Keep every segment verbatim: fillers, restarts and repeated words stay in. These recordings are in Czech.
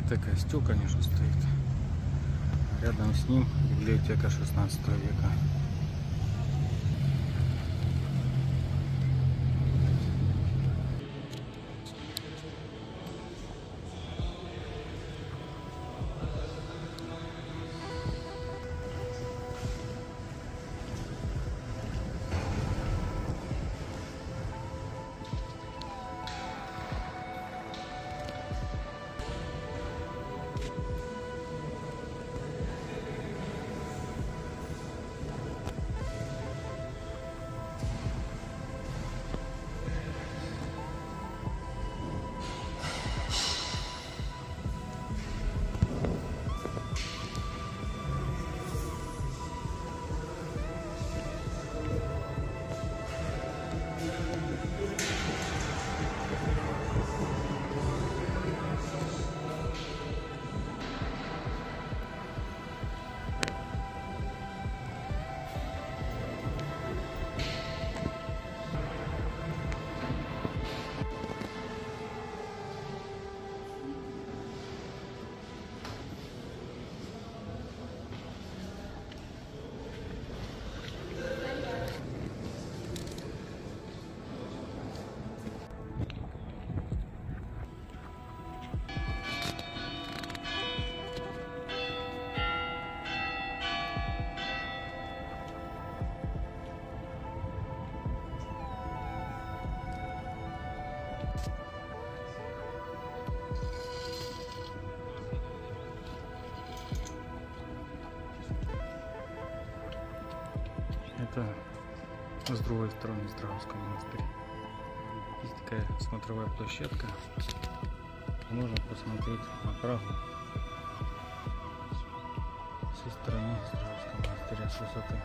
Это костел, конечно, стоит. Рядом с ним библиотека шестнадцатого века. Это с другой стороны Страховского монастыря. Есть такая смотровая площадка. Можно посмотреть на Прагу со стороны Страховского монастыря с высоты.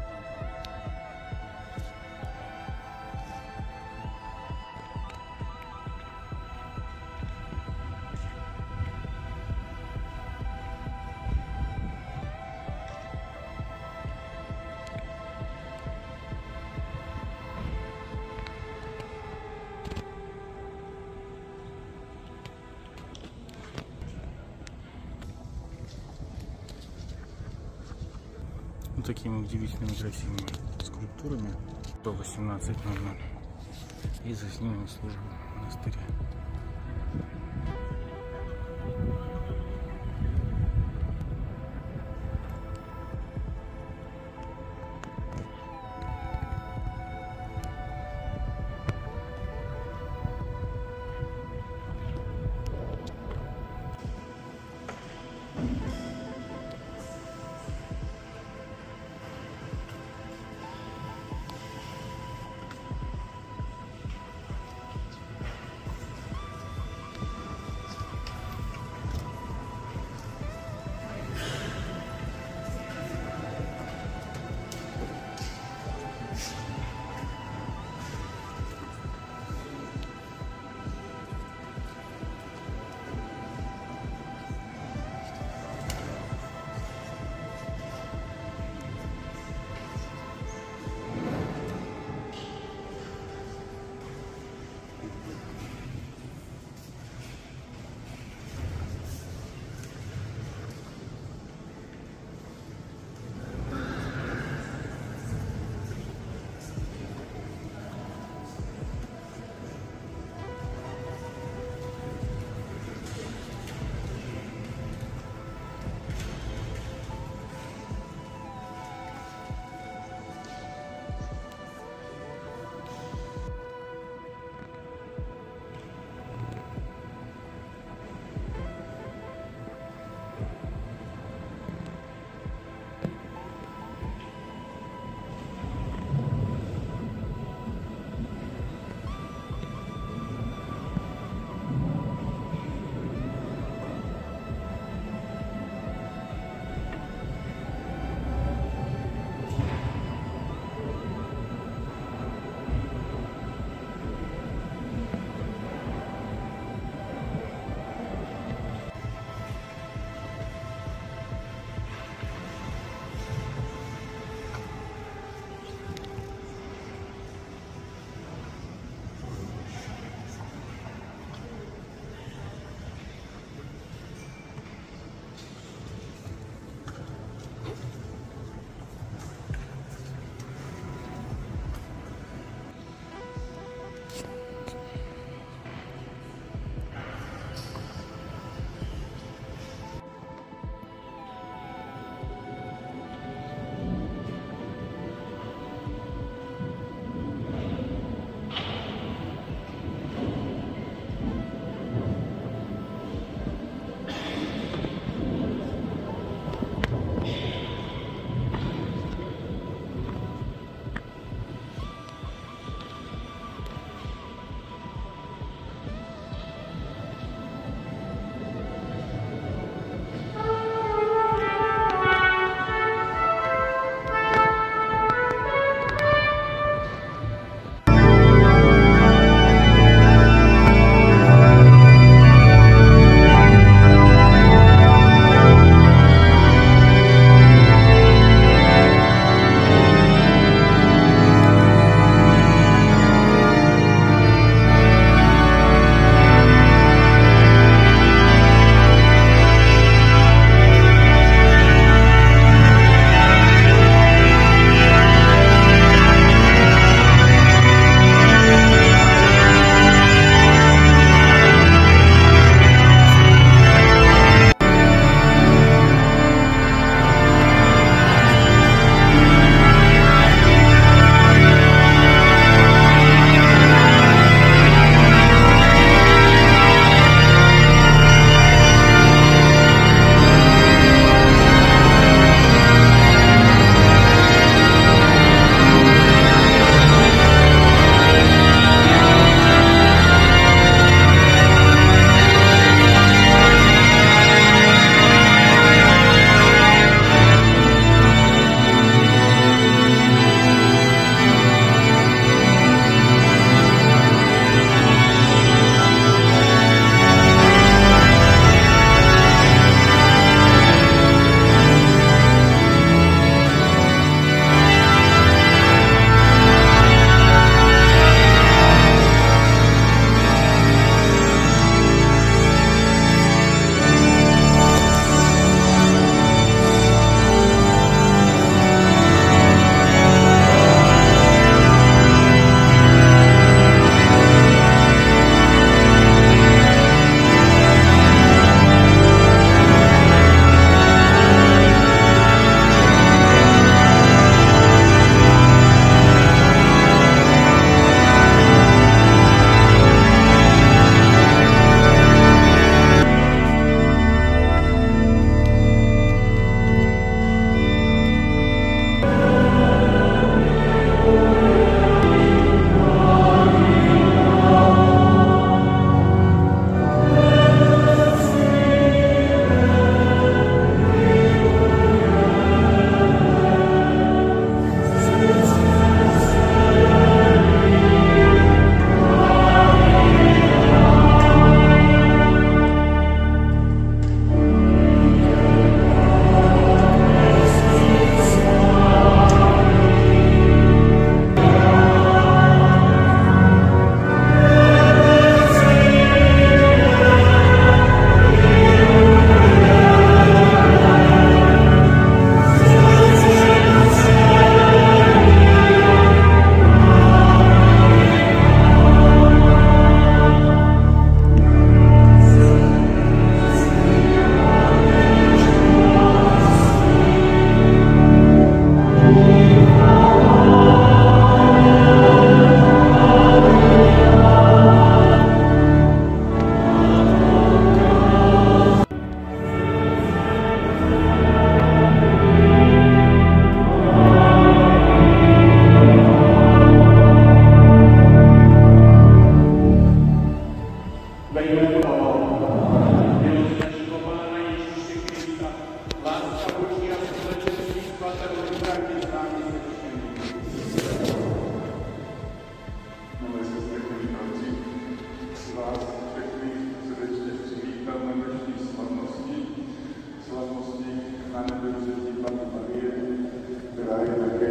Вот такими удивительными красивыми скульптурами по восемнадцать ноль ноль и засними службу монастыря.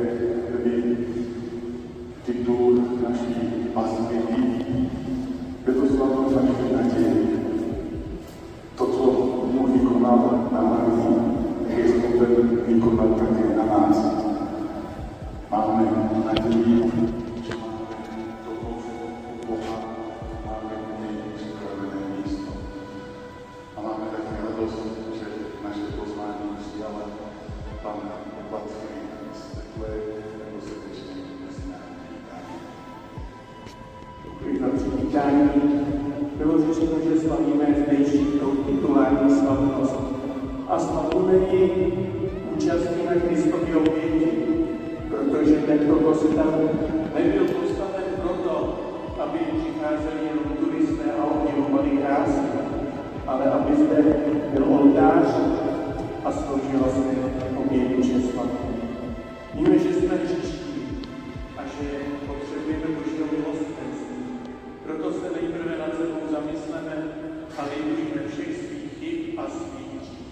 který titul naší pasby je to slavnou naší naději. To, co Bůh vykonal na Marii, je schopen vykonat také na nás. Máme naději, že máme toho Boha, máme v něj připravené místo. A máme také radost, že naše pozvání přijala Pan Opatřený světlé nebo srdečně mezi námi vítání. Děkuji za přivítání. Bylo řečeno, že slavíme zdejší titulární slavnost. A slavíme ji účastí na Kristově oběti, protože tento kostel nebyl postaven proto, aby přicházeli jenom turisté a obdivovali krásy, ale aby zde byl oltář a sloužila se oběti svatí. Víme, že jsme hříšní a že potřebujeme Božího milosrdenství. Proto se nejprve nad sebou zamysleme a vyjmujeme všech svých chyb a svých hříchů.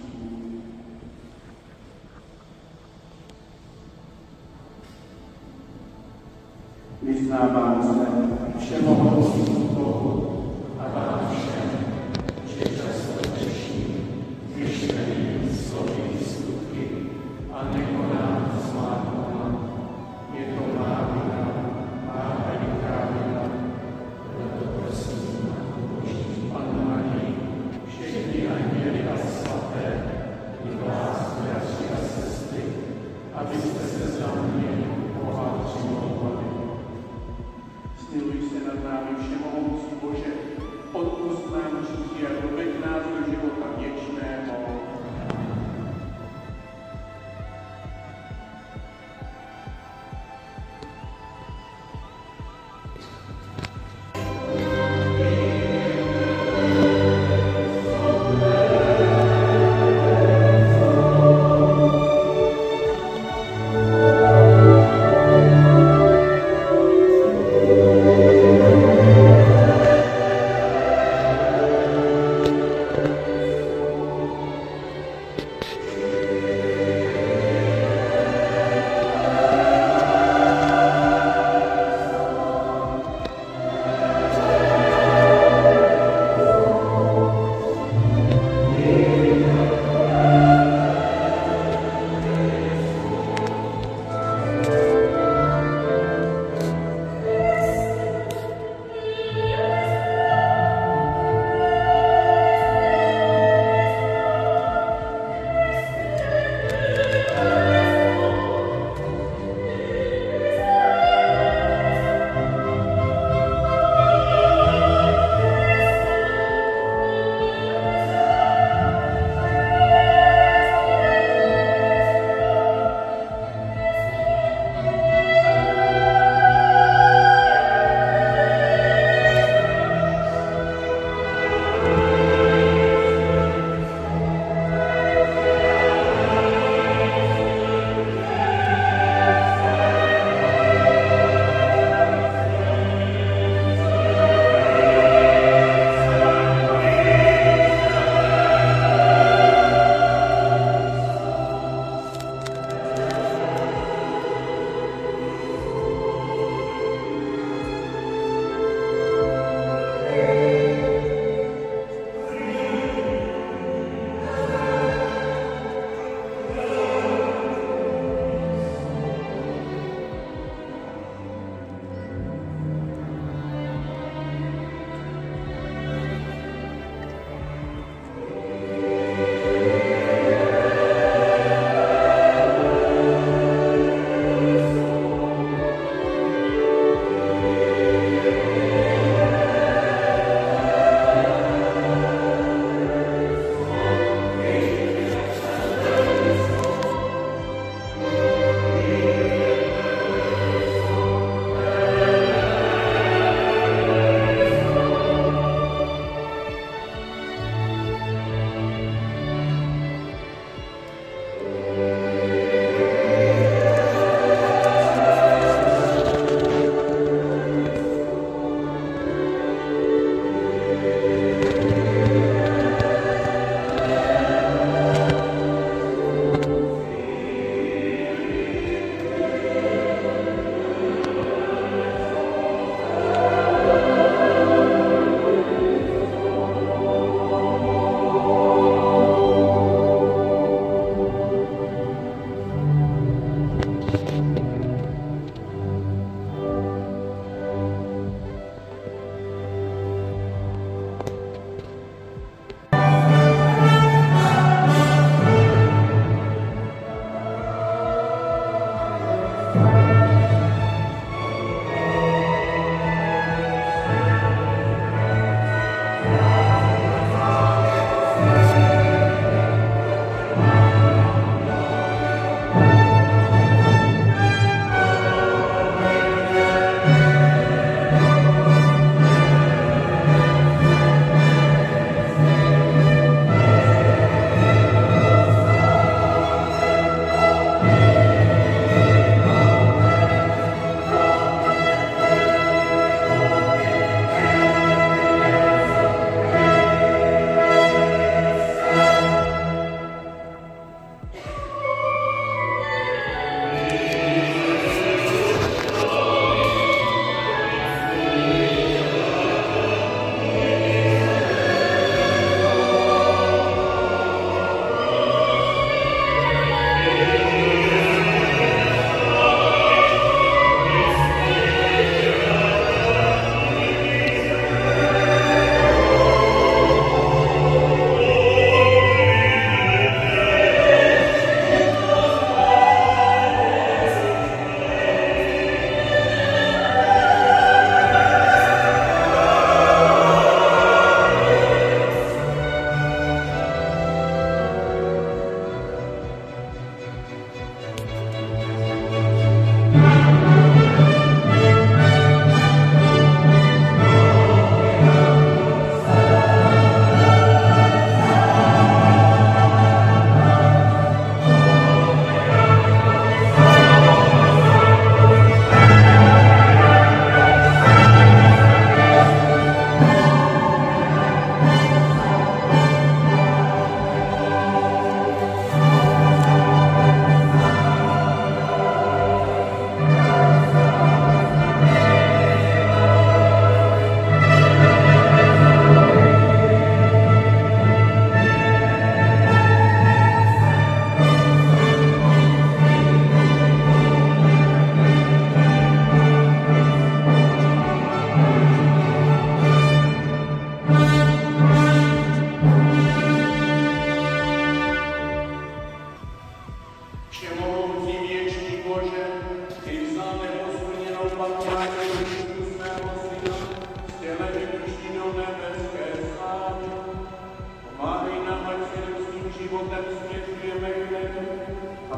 Vyznávám se všemohoucímu Bohu a vám všem, že často hřeším, myšlením, slovy, skutky a nekonám smátku. Je to má vina, má veliká vina. Proto prosím, Boží Pannu Marii, všechny anděly a svaté, i vás, bratři a sestry, abyste se za mě Boha přimlouvali. Smiluj se nad námi všemohoucímu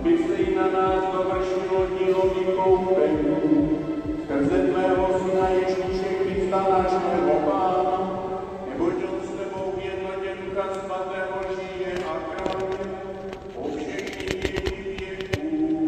aby se i na nás dovršilo dílo vykoupení. Skrze tvého syna Ježíše Krista, našeho Pána, neboť on s tebou v jednotě Ducha Svatého žije a kráľuje po všechny věky věků.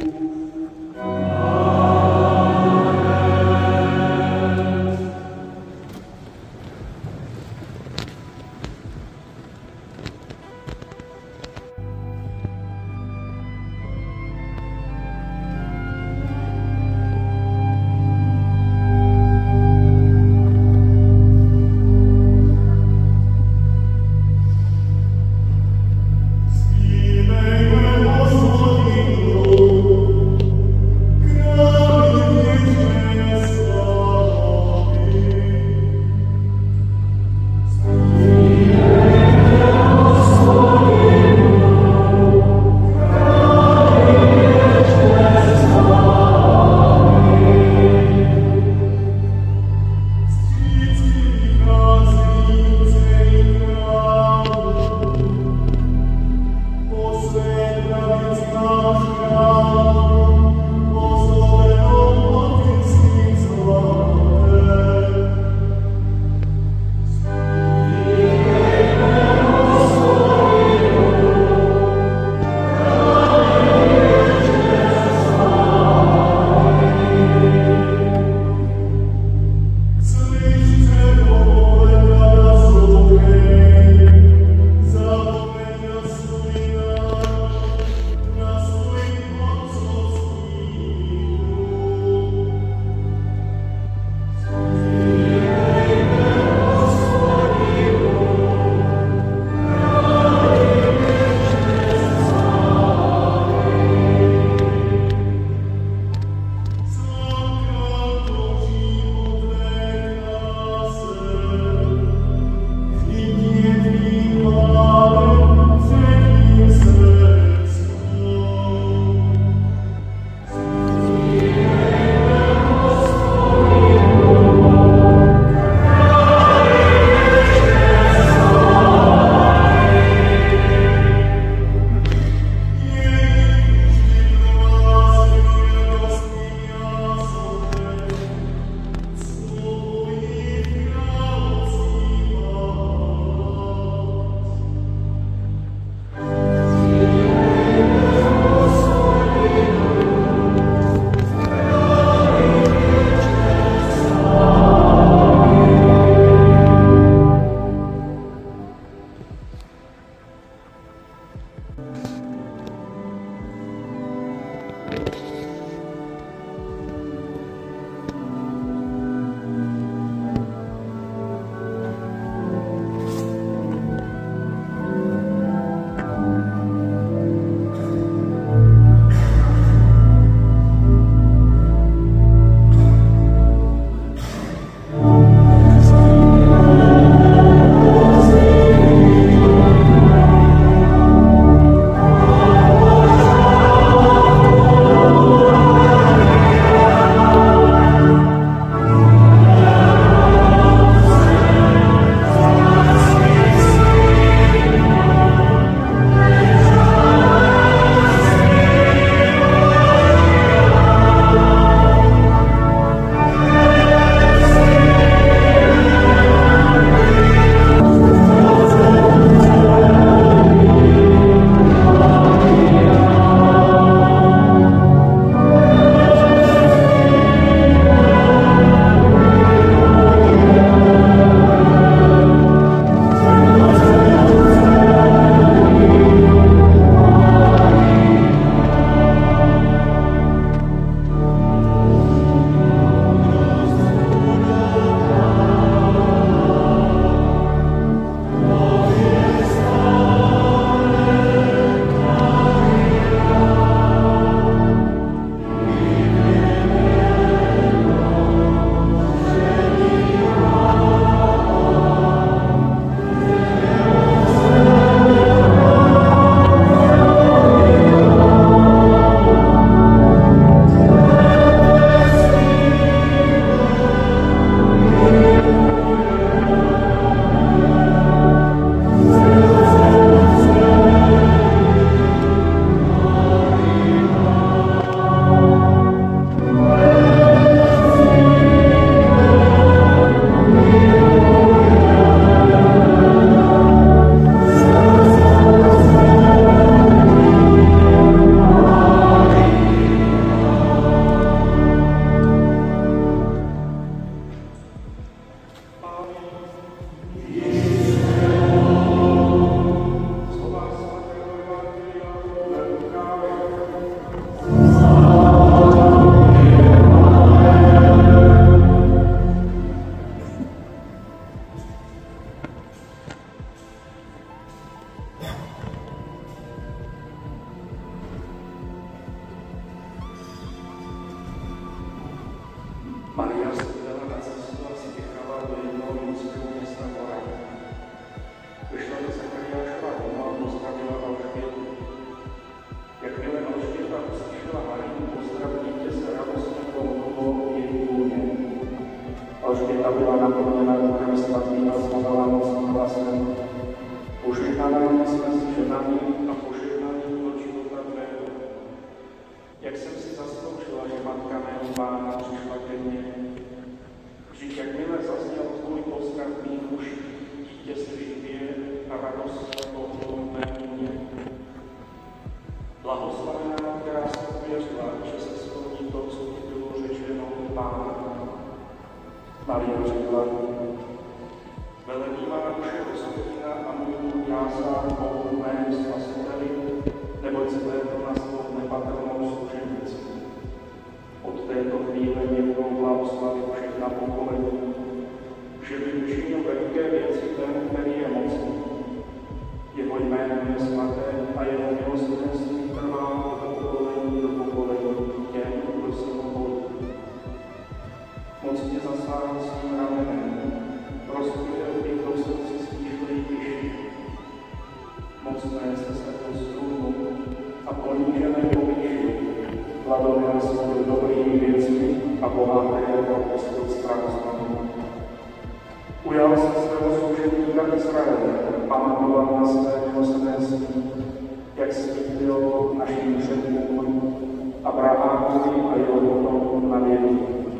Alžběta byla naplněna Duchem Svatým a zmluvila mocným hlasem. Požehnaná jsme s ženami a požehnaný od života tvého. Jak jsem si zasloužila, že matka mého Pána přišla ke mně. Vždyť jakmile zazněl tvůj pozdrav v mých uších, dítě se živě a radost pohlo mému mě. Blahoslavená, která se uvěřila, že se splní to, co ti bylo řečeno od Pána. Maria řekla, velebí má duše Hospodina a můj duch jásá Bohu mému Spasiteli, neboť se to na svou nepatrnou služebnici. Od této chvíle mě budou blahoslavit všechna pokolení, že by učinil veliké věci ten, který je mocný. Jeho jméno je svaté a jeho milosrdenství trvá od pokolení do pokolení těm, kdo se ho bojí. Mocně zasáhl svým ramenem, rozpěl ty, kdo se si stížili tiši. Mocné se se postrůnu a ponížené povýšili, hladové jsou dobrými věcmi a bohaté propustil strach znovu. Ujal se svého služebníka Izraele, pamatoval na své milosrdenství, jak slíbil našim předkům Abrahamovi a jeho potomkům na věky.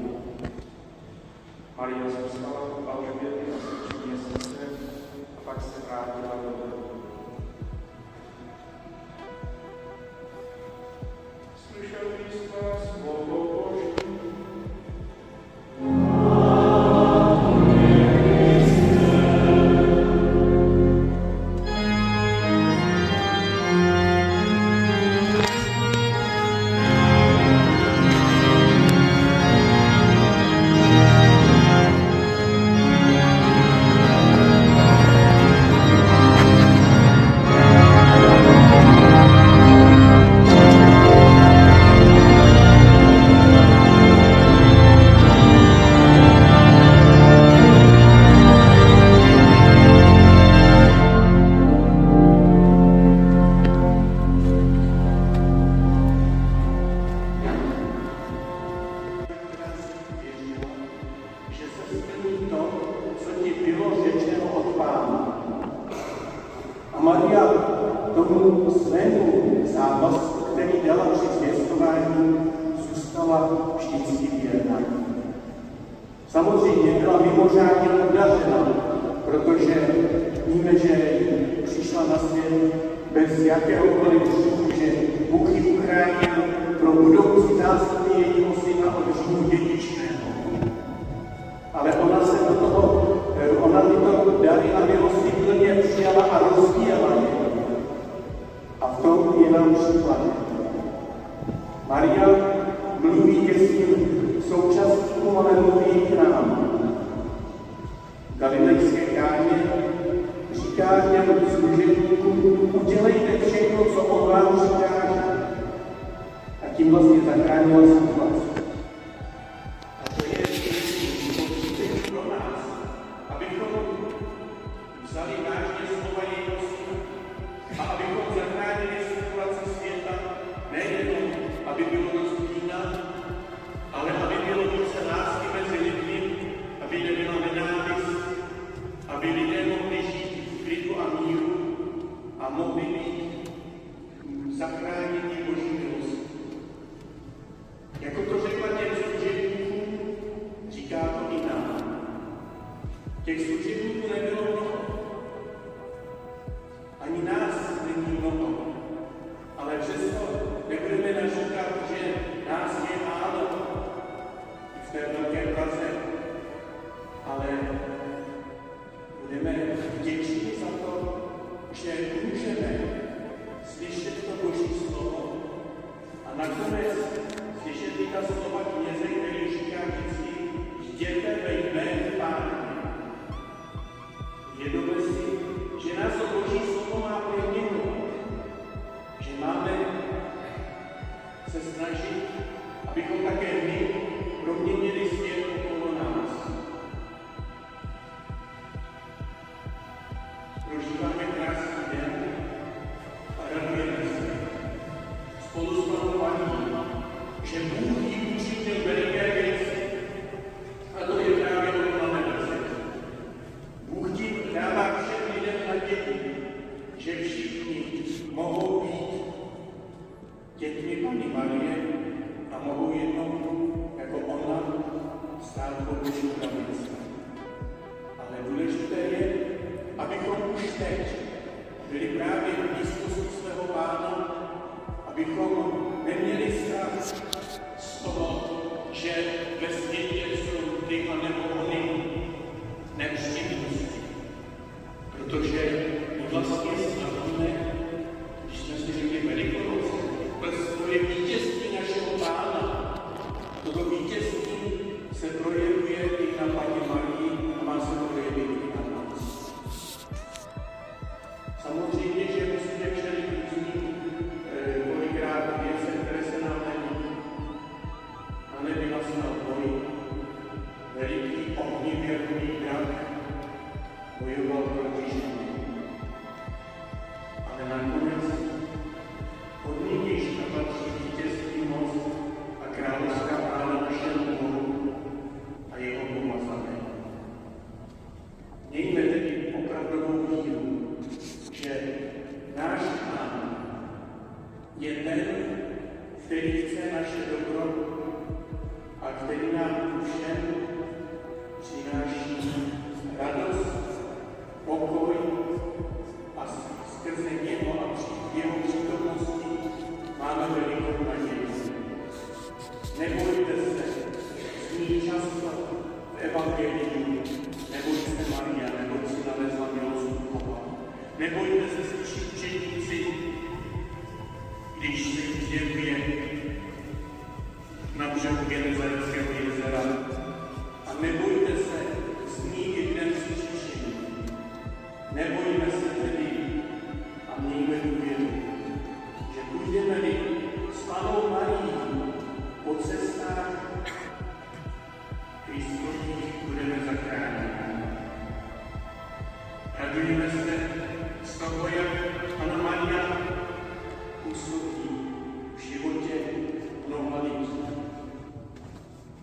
Maria zůstala v Alžběty asi tři měsíce a pak se vrátila do domu. Slyšeli jsme slovo Boží. Samozřejmě byla mimořádně udařena, protože víme, že přišla na svět bez jakéhokoliv hříchu, že Bůh ji uchránil pro budoucí zástupy jejího syna od hříchu dědičného. Ale ona se do toho, ona tyto dary a milosti plně přijala a rozvíjela je. A v tom je nám příkladem. Maria mluví ke svým současníkům, ale mluví k nám. V galilejské káně říká těm služebníkům, udělejte všechno, co on vám říká. A tím vlastně zachránila situaci. A to je potřebné pro nás, abychom vzali vážně slova jeho syna a abychom zachránili situaci světa, nejenom, aby bylo dost vína, ale aby bylo více lásky mezi lidmi, aby nebyla nenávist, aby lidé mohli žít v klidu a míru a mohli být zachráněni Boží milostí. Jako to řekla těm služebníkům, říká to i nám. Těch služebníků nebylo mnoho. Ani nás není mnoho. Ale přesto nebudeme naříkat, že nás je málo v té velké Praze, ale budeme vděční za to, že můžeme slyšet to Boží slovo a nakonec slyšet i ta slova kněze, který říká vždycky, jděte ve jménu Pána. Vědome si, že nás to Boží slovo má proměňovat, že máme se snažit, abychom také my proměnili svět okolo nás. Prožíváme krásný den a radujeme se. Spolu s Panou Paní, že Bůh jí učinil veliké věci. A to je právě mohou být dětmi Panny Marie a mohou jednou jako ona stát po Boží pravici. Ale důležité je, abychom už teď byli právě v blízkosti svého Pána, abychom neměli strach z toho, že ve světě jsou ty a nebo ony nepříjemnosti. Protože vlastně slavíme, když jsme si řekli Velikonoce, to je vítězství našeho Pána. Toto vítězství se projevuje i na Panně Marii a má se projevit i na nás. Samozřejmě, že musíme čelit různým kolikrát věcem, které se nám nelíbí. Na nebi nastal boj, veliký ohnivěrný drak bojoval proti židům. Ale nakonec od nynějška patří vítězství moc a královská práva našemu Bohu a jeho pomazané. Mějme tedy opravdovou víru, že náš Pán je ten, který chce naše dobro a který nám všem přináší radost, pokoj a skrze něho a při jeho přítomnosti máme velikou naději. Nebojte se, zní často v Evangeliu, nebojte se Maria, nebojte se nalezla milost Boha. Nebojte se slyšet učeníci, když se jim zjevuje na břehu Genezareckého jezera. A nebojte se, zní i dnes slyšení. Nebojme se tedy a mějme důvěru, že půjdeme-li s Pannou Marií po cestách Kristových, budeme zachráněni. Radujeme se z toho, jak Panna Maria působí v životě mnoha lidí.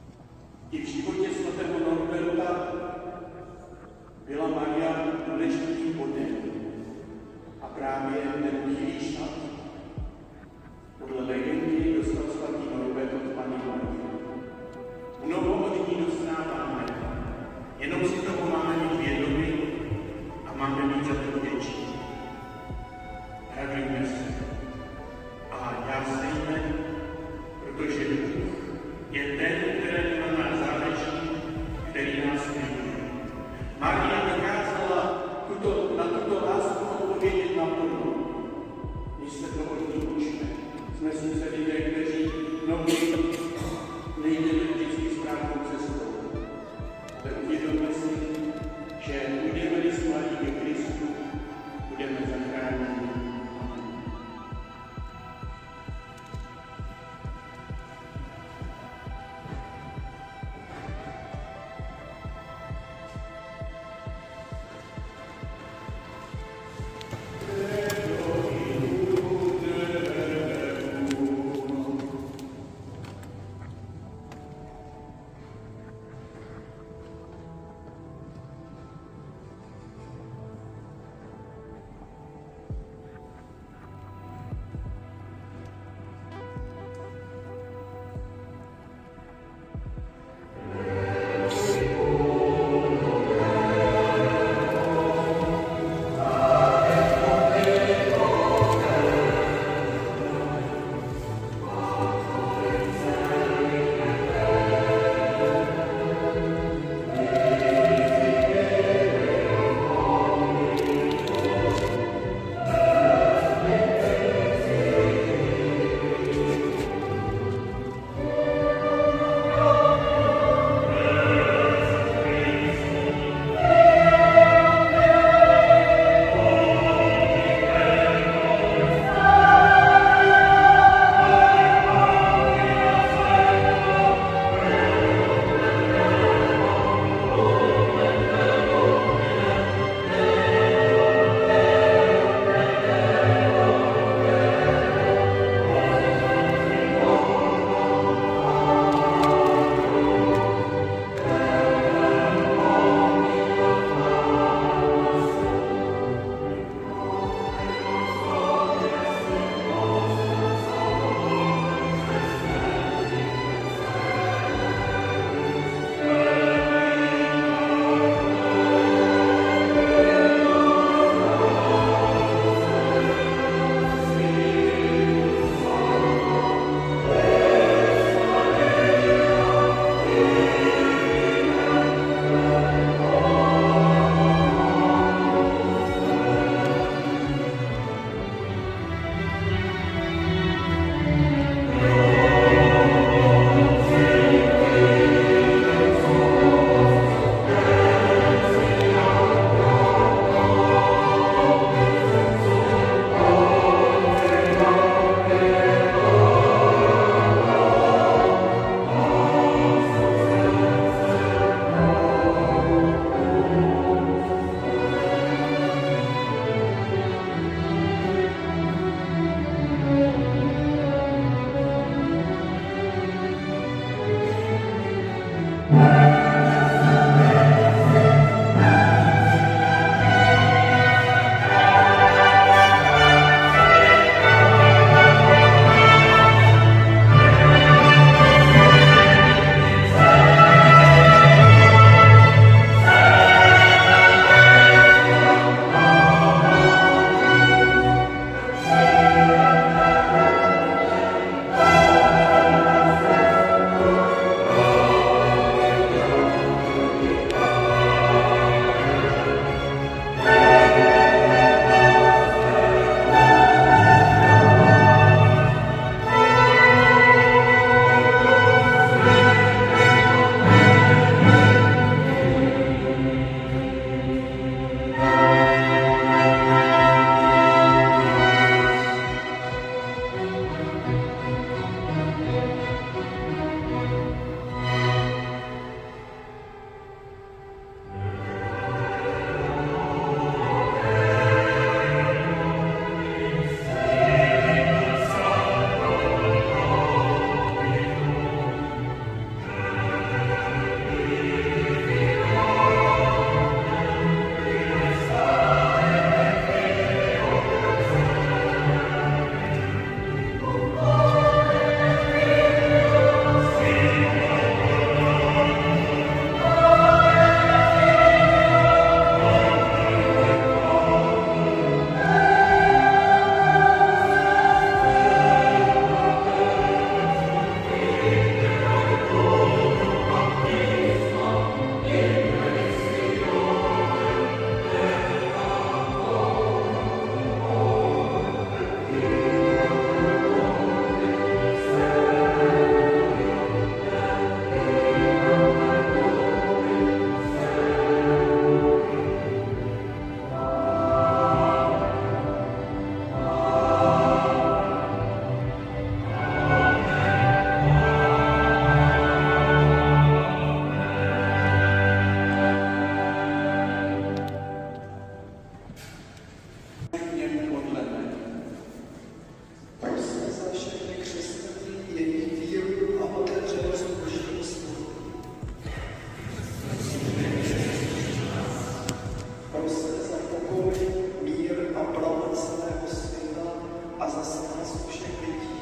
z nás všech lidí.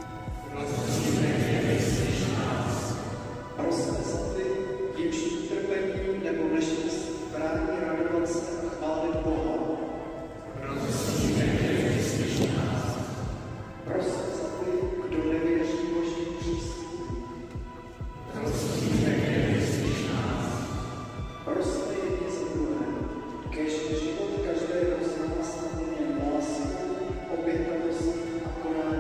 Prosme za ty, jimž utrpení nebo neštěstí brání radovat se a chválit Boha. Prosme za ty, kdo nevěří Boží příslibu. Prosme jedni za druhé, kéž život každého z nás naplněn láskou, obětavostí a konáním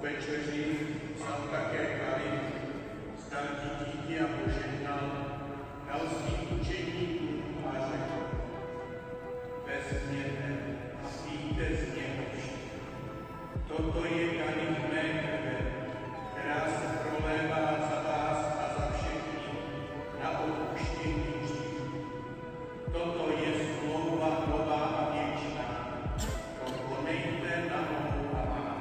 večeři vzal také kalich, vzdal ti díky a požehnal, dal svým učeníkům a řekl: vezměte a pijte z něho všichni. Toto je kalich mé krve, která se prolévá za vás a za všechny na odpuštění hříchů. Toto je smlouva nová a věčná. To konejte na nohu a pána.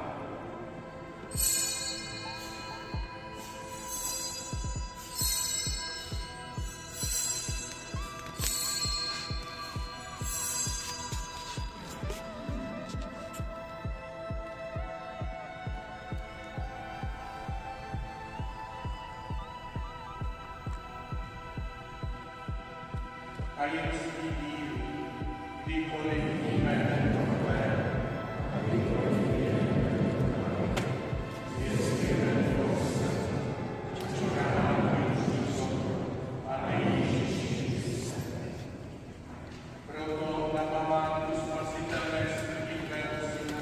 Tajemství víry, kdykoliv víme tento chléb, zvěstujeme tvou smrt, čeká příchod a nejvyšší Kriste. Proto na památku spasitelné smrti tvého syna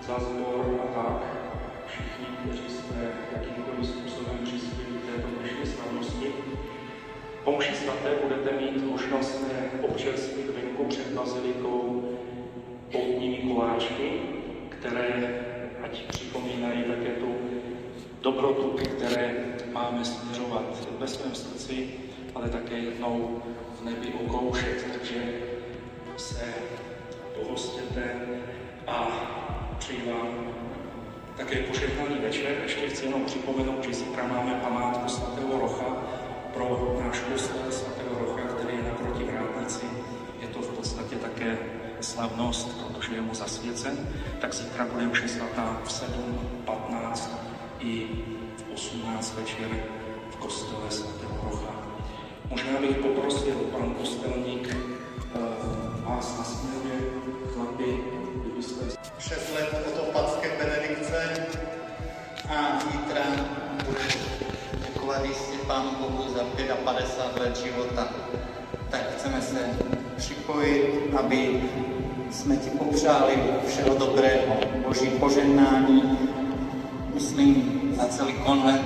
za sbor a tak, všichni, kteří jste jakýmkoliv způsobem přispěli k této dnešní slavnosti. Po mši svaté budete mít možnost se občerstvit venku před bazilikou poutními koláčky, které ať připomínají také tu dobrotu, které máme směřovat ve svém srdci, ale také jednou v nebi okoušet. Takže se pohostěte a přeji vám také požehnaný večer. Ještě chci jenom připomenout, že zítra máme památku svatého Rocha pro náš kostel svatého Rocha, který je naproti vrátnici. Je to v podstatě také slavnost, protože je mu zasvěcen. Tak zítra bude mše svatá v sedm, patnáct i v osmnáct večer v kostele svatého Rocha. Možná bych poprosil pan kostelník vás nasměruje, chlapi, kdybyste... šest let od opatské benedikce a zítra budu děkovat jistě Pánu Bohu za padesát pět let života. Tak chceme se připojit, aby jsme ti popřáli všeho dobrého, Boží požehnání, myslím za celý konvent,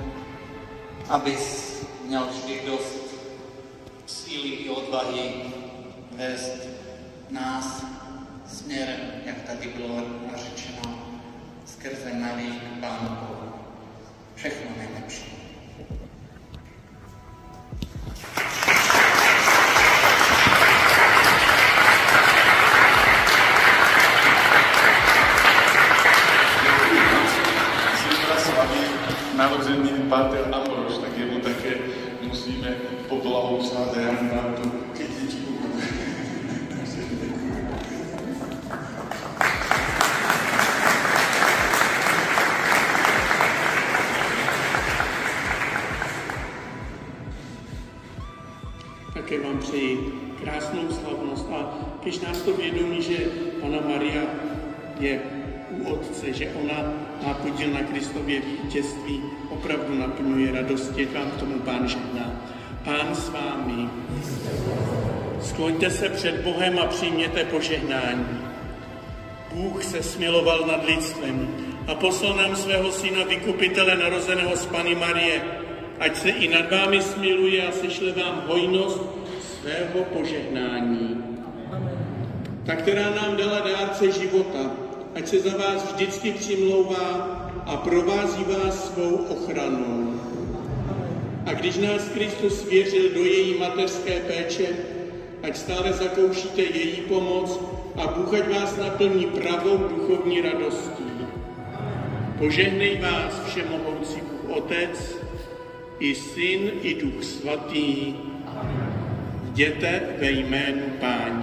abys měl vždy dost síly i odvahy vést nás směrem, jak tady bylo řečeno, skrze Marii k Pánu Bohu. Všechno nejlepší. Zítra slaví narozeniny páter Ambrož, tak jemu také musíme poblahopřát a já mám tu kytičku. Také vám přeji krásnou slavnost a když nás to vědomí, že Panna Maria je u Otce, že ona má podíl na Kristově vítězství, opravdu naplňuje radost, jak vám k tomu Pán žehná. Pán s vámi. Skloňte se před Bohem a přijměte požehnání. Bůh se smiloval nad lidstvem a poslal nám svého syna vykupitele narozeného z Panny Marie, ať se i nad vámi smiluje a sešle vám hojnost svého požehnání. Ta, která nám dala dárce života, ať se za vás vždycky přimlouvá a provází vás svou ochranou. A když nás Kristus svěřil do její mateřské péče, ať stále zakoušíte její pomoc a Bůh ať vás naplní pravou duchovní radostí. Požehnej vás všemohoucí Bůh Otec, i Syn, i Duch Svatý. Jděte ve jménu Páně.